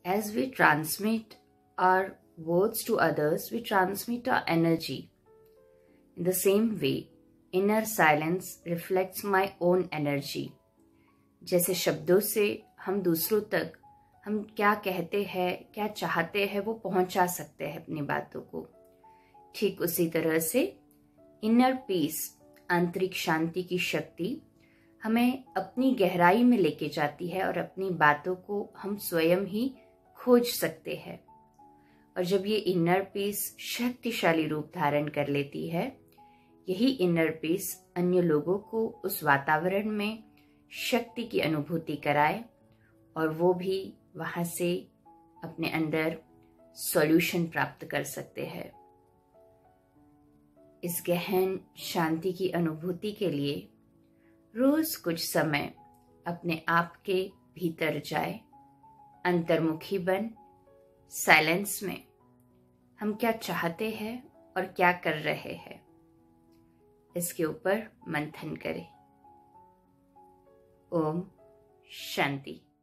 As we transmit our words to others, we transmit our energy. In the same way, inner silence reflects my own energy. जैसे शब्दों से हम दूसरों तक हम क्या कहते हैं, क्या चाहते हैं, वो पहुंचा सकते हैं अपनी बातों को। ठीक उसी तरह से इनर पीस, आंतरिक शांति की शक्ति हमें अपनी गहराई में लेके जाती है और अपनी बातों को हम स्वयं ही खोज सकते हैं। और जब ये इनर पीस शक्तिशाली रूप धारण कर लेती है, यही इनर पीस अन्य लोगों को उस वातावरण में शक्ति की अनुभूति कराए और वो भी वहां से अपने अंदर सॉल्यूशन प्राप्त कर सकते हैं। इस गहन शांति की अनुभूति के लिए रोज कुछ समय अपने आप के भीतर जाए, अंतर्मुखी बन, साइलेंस में हम क्या चाहते हैं और क्या कर रहे हैं, इसके ऊपर मंथन करें। ओम शांति।